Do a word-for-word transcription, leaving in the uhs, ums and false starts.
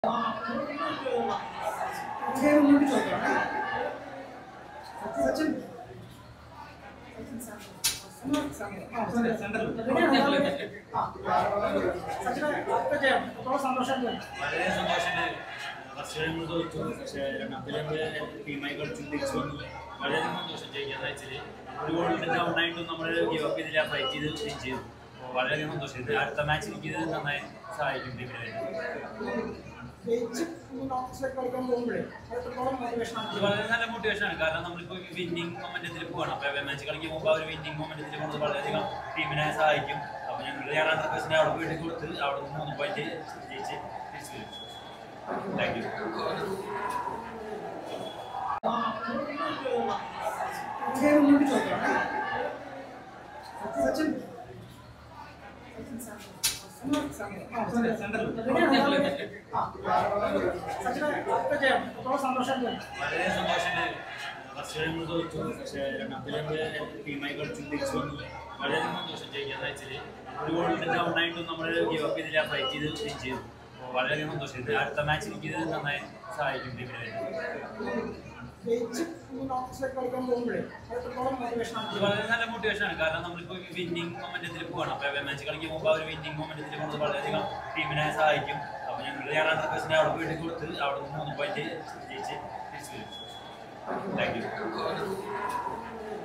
വർഷങ്ങൾ തോറ്റു പക്ഷേ രണ്ടാമത്തെ ടീമായി കളിച്ചു തിരിച്ചു വന്നു വളരെയധികം സന്തോഷം ജയിക്കാന്ന് വെച്ചാൽ ഒരു ഗോളിന്റെ ഡൗൺ ആയിട്ടും നമ്മൾ ഗീവ് അപ്പ് ചെയ്തില്ല ഫൈറ്റ് ചെയ്ത് വിൻ ചെയ്തു അപ്പോൾ വളരെയധികം സന്തോഷം ഇത് അടുത്ത മാച്ച് എനിക്ക് ഇത് നന്നായി സഹായിക്കും ടീമിന് വേണ്ടി വളരെ നല്ല മോട്ടിവേഷനാണ് കാരണം നമ്മളിപ്പോൾ വിന്നിംഗ് മൊമെന്റത്തിൽ പോകണം അപ്പോൾ അവ മാച്ച് കളിക്കാൻ പോകുമ്പോൾ ആ ഒരു വിന്നിംഗ് മൊമെന്റത്തിൽ പോകുന്നത് വളരെയധികം ടീമിനെ സഹായിക്കും അപ്പോൾ ഞങ്ങൾ ഞാൻ ഹൺഡ്രഡ് പെർസെന്റ് അവിടെ പോയിട്ട് കൊടുത്ത് അവിടെ നിന്ന് മൂന്ന് പോയിന്റ് ജയിച്ച് തിരിച്ചു വരും. Thank you. വളരെ സന്തോഷമുണ്ട് വർഷങ്ങൾ തോറ്റു പക്ഷേ രണ്ടാമത്തെ ടീമായി കളിച്ചു തിരിച്ചു വന്നു വളരെയധികം സന്തോഷം ജയിക്കാന്ന് വെച്ചാൽ ഒരു ഗോളിന്റെ ഡൗൺ ആയിട്ടും നമ്മൾ ഗീവ് അപ്പ് ചെയ്തില്ല ഫൈറ്റ് ചെയ്ത് വിൻ ചെയ്തു അപ്പോൾ വളരെയധികം സന്തോഷം ഇത് അടുത്ത മാച്ച് എനിക്ക് ഇത് നന്നായി സഹായിക്കും ടീമിന് വേണ്ടി വളരെ നല്ല മോട്ടിവേഷനാണ് കാരണം നമ്മളിപ്പോൾ വിന്നിംഗ് മൊമെന്റത്തിൽ പോകണം അപ്പോൾ അവ മാച്ച് കളിക്കാൻ പോകുമ്പോൾ ആ ഒരു വിന്നിംഗ് മൊമെന്റത്തിൽ പോകുന്നത് വളരെയധികം ടീമിനെ സഹായിക്കും അപ്പോൾ ഞങ്ങൾ ഞാൻ ഹൺഡ്രഡ് പെർസെന്റ് അവിടെ പോയിട്ട് കൊടുത്ത് അവിടെ നിന്ന് മൂന്ന് പോയിന്റ് ജയിച്ച് തിരിച്ചു വരും. Thank U.